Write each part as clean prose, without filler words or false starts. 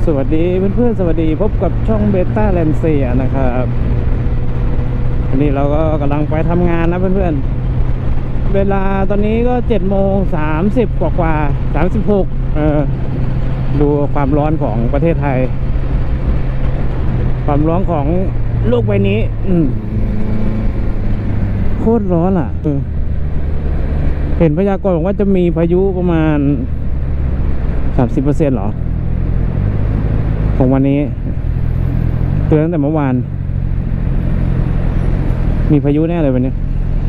สวัสดีเพื่อนๆสวัสดีพบกับช่องเบต้าแลนเซียนะครับอันนี้เราก็กำลังไปทำงานนะเพื่อนๆเวลาตอนนี้ก็7:30กว่า36ดูความร้อนของประเทศไทยความร้อนของโลกใบนี้โคตรร้อนอ่ะเห็นพยากรณ์บอกว่าจะมีพายุประมาณ30%เหรอของวันนี้เตือนตั้งแต่เมื่อวานมีพายุแน่เลยวันนี้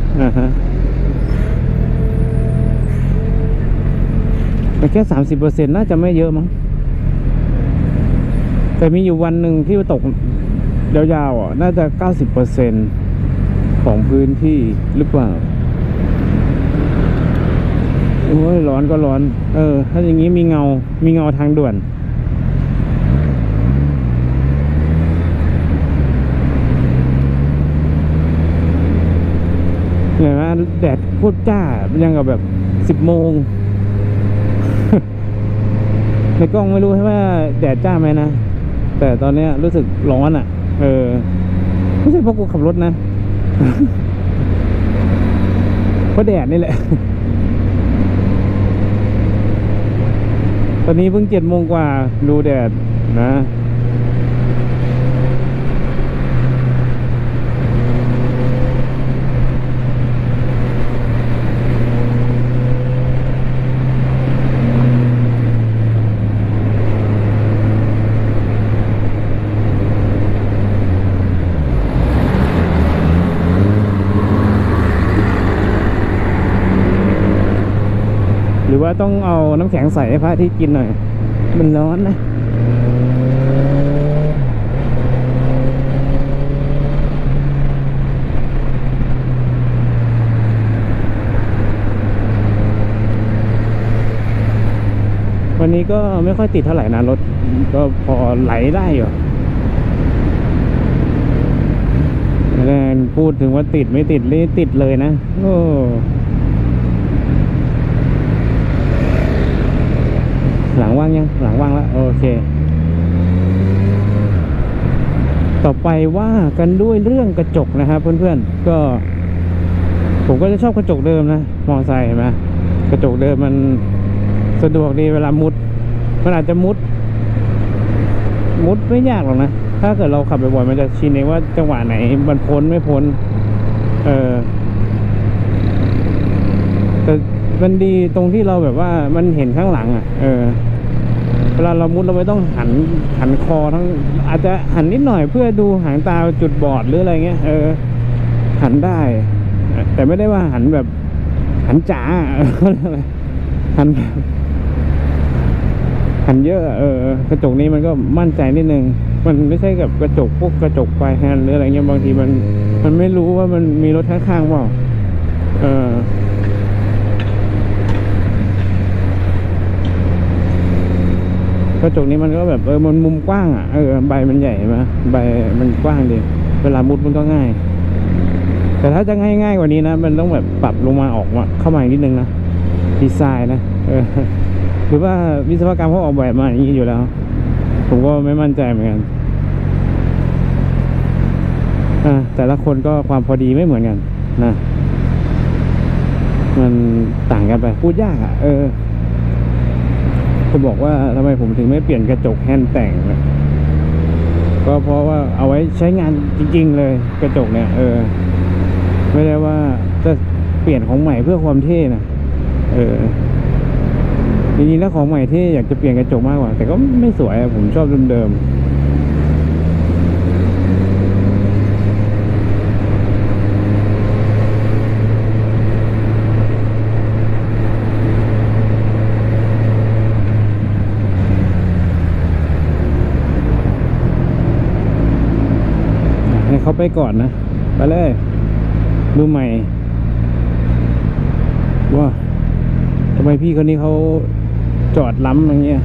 มันแค่30%น่าจะไม่เยอะมั้งแต่มีอยู่วันหนึ่งที่ตกยาวๆน่าจะ90%ของพื้นที่หรือเปล่าโอ้ยร้อนก็ร้อนถ้าอย่างนี้มีเงาทางด่วนเห็นไหมแดดโคตรจ้ายังกับแบบ10 โมง ในกล้องไม่รู้ใช่ว่าแดดจ้าไหมนะแต่ตอนนี้รู้สึกร้อนอ่ะไม่ใช่เพราะกูขับรถนะ เพราะแดดนี่แหละ ตอนนี้เพิ่ง7 โมงกว่าดูแดดนะหรือว่าต้องเอาน้ำแข็งใส่ให้พระอาทิตย์กินหน่อยมันร้อนนะวันนี้ก็ไม่ค่อยติดเท่าไหร่นะรถก็พอไหลได้อยู่แล้วพูดถึงว่าติดไม่ติดนี่ติดเลยนะโอ้หลังว่างยังหลังว่างแล้วโอเคต่อไปว่ากันด้วยเรื่องกระจกนะครับเพื่อนๆก็ผมก็จะชอบกระจกเดิมนะมอไซค์เห็นไหมกระจกเดิมมันสะดวกดีเวลามุดมันอาจจะมุดไม่ยากหรอกนะถ้าเกิดเราขับบ่อยๆมันจะชินเองว่าจังหวะไหนมันพ้นไม่พ้นแต่มันดีตรงที่เราแบบว่ามันเห็นข้างหลังอ่ะเวลาเรามุดเราไม่ต้องหันคอทั้งอาจจะหันนิดหน่อยเพื่อดูหางตาจุดบอดหรืออะไรเงี้ยหันได้แต่ไม่ได้ว่าหันแบบหันจ๋าหันเยอะกระจกนี้มันก็มั่นใจนิดนึงมันไม่ใช่กับกระจกพวกกระจกปลายแฮนด์หรืออะไรเงี้ยบางทีมันไม่รู้ว่ามันมีรถข้างๆเปล่ากระจกนี้มันก็แบบมันมุมกว้างอ่ะใบมันใหญ่ไหมใบมันกว้างดีเวลามุดมันก็ง่ายแต่ถ้าจะง่ายกว่านี้นะมันต้องแบบปรับลงมาออกมาเข้ามาอีกนิดนึงนะดีไซน์นะหรือว่าวิศวกรรมเขาออกแบบมาอย่างนี้อยู่แล้วผมก็ไม่มั่นใจเหมือนกันแต่ละคนก็ความพอดีไม่เหมือนกันนะมันต่างกันไปพูดยากอ่ะผมบอกว่าทำไมผมถึงไม่เปลี่ยนกระจกแฮนด์แต่งก็เพราะว่าเอาไว้ใช้งานจริงๆเลยกระจกเนี่ยไม่ได้ว่าจะเปลี่ยนของใหม่เพื่อความเท่นะจริงๆแล้วของใหม่ที่อยากจะเปลี่ยนกระจกมากกว่าแต่ก็ไม่สวยผมชอบเดิมๆให้เขาไปก่อนนะไปเลยดูใหม่ว้าทำไมพี่คนนี้เขาจอดล้ำอย่างเงี้ย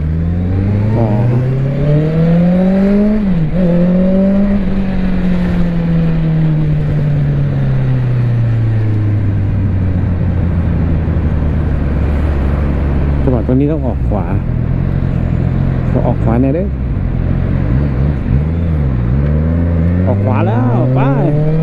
จังหวะตรงนี้ต้องออกขวา ออกขวาเนี่ยเด้อออกขวาแล้วไป